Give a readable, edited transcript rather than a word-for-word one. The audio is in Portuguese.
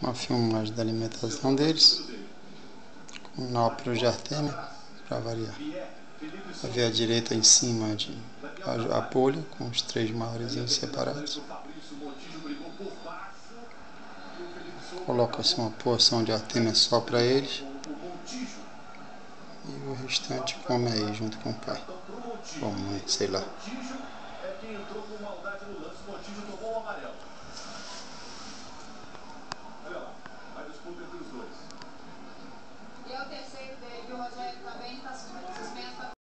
Uma filmagem da alimentação deles, com náuperos de Artêmia, para variar. Vai ver à direita em cima a polha, com os 3 maiores separados. Coloca-se uma porção de Artêmia só para eles. E o restante come aí junto com o pai. Ou mãe, sei lá.